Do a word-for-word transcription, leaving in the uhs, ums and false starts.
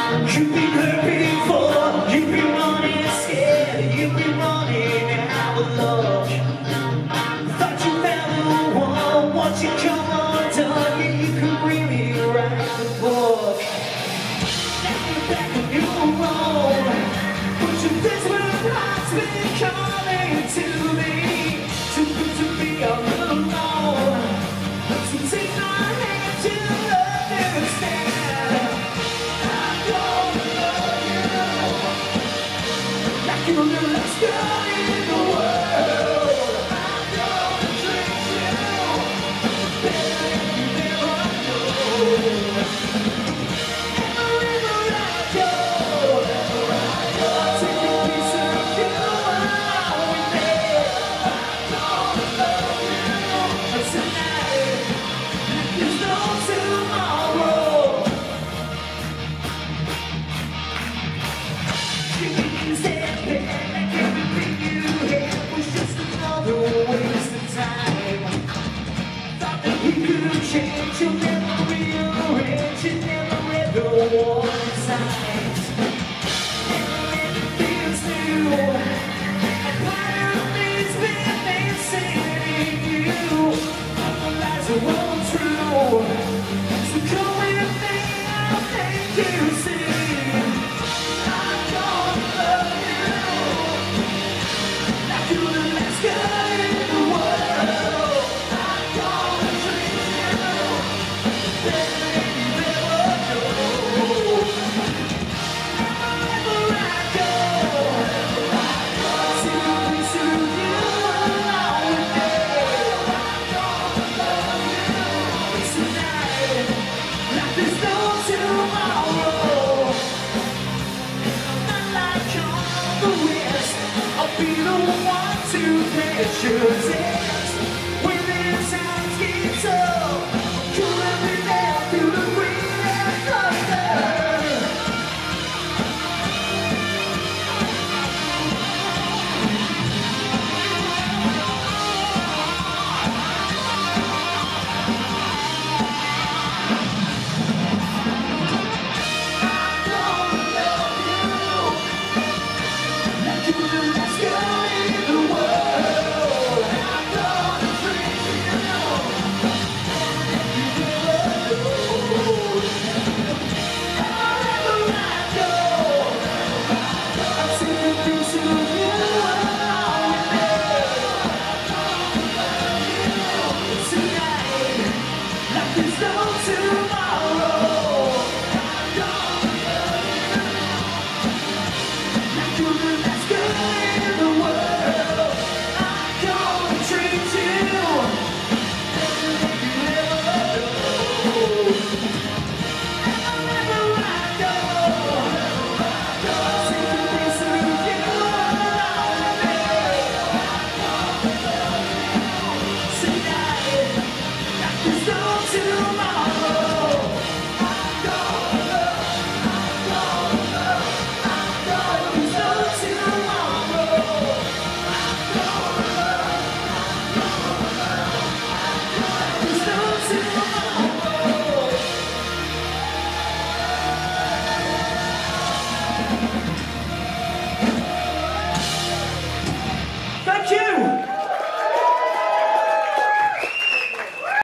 You've been hurt before, you've been running scared, you've been running out of love. Thought you found the one, once you come undone, yeah, you could really write the book. Now you're back on your own, but your desperate heart's been calling to me. Too good to be all alone, so take my hand to understand. You're the last girl in the world. I'm gonna treat you better than you ever know. Wherever I go, wherever I go, I'll take a piece of you along with me. I'm gonna love you tonight, like there's no tomorrow. You can stand there like everything you had was just another waste of time. Thought that we could change, you'll never rearrange, you never ever want.